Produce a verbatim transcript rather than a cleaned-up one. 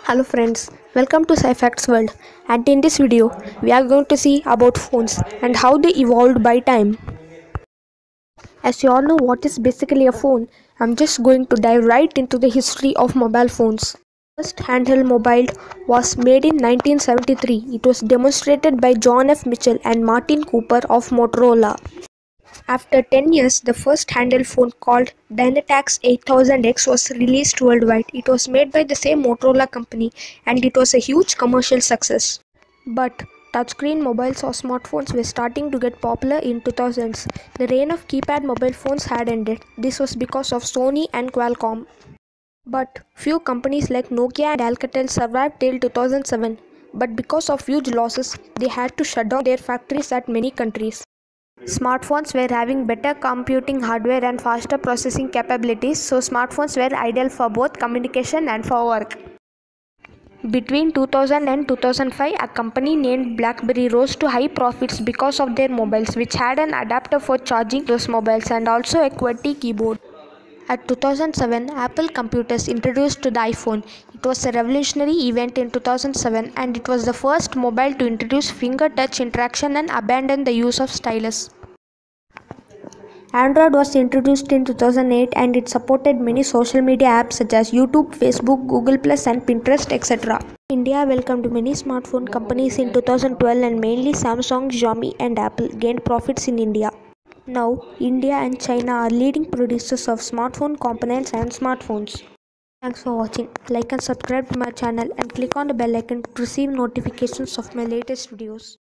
Hello friends, welcome to SciFacts World, and in this video we are going to see about phones and how they evolved by time. As you all know what is basically a phone, I'm just going to dive right into the history of mobile phones. First handheld mobile was made in nineteen seventy-three. It was demonstrated by John F. Mitchell and Martin Cooper of Motorola. After ten years, the first handheld phone called Dynatax eight thousand X was released worldwide. It was made by the same Motorola company and it was a huge commercial success. But touchscreen mobiles or smartphones were starting to get popular in two thousands. The reign of keypad mobile phones had ended. This was because of Sony and Qualcomm. But few companies like Nokia and Alcatel survived till two thousand seven. But because of huge losses, they had to shut down their factories at many countries. Smartphones were having better computing hardware and faster processing capabilities, so smartphones were ideal for both communication and for work. Between two thousand and two thousand five, a company named BlackBerry rose to high profits because of their mobiles, which had an adapter for charging those mobiles and also a QWERTY keyboard. At two thousand seven, Apple Computers introduced the iPhone. It was a revolutionary event in two thousand seven and it was the first mobile to introduce finger touch interaction and abandon the use of stylus. Android was introduced in two thousand eight and it supported many social media apps such as YouTube, Facebook, Google plus, and Pinterest, et cetera. India welcomed many smartphone companies in two thousand twelve and mainly Samsung, Xiaomi, and Apple gained profits in India. Now, India and China are leading producers of smartphone components and smartphones. Thanks for watching. Like and subscribe to my channel and click on the bell icon to receive notifications of my latest videos.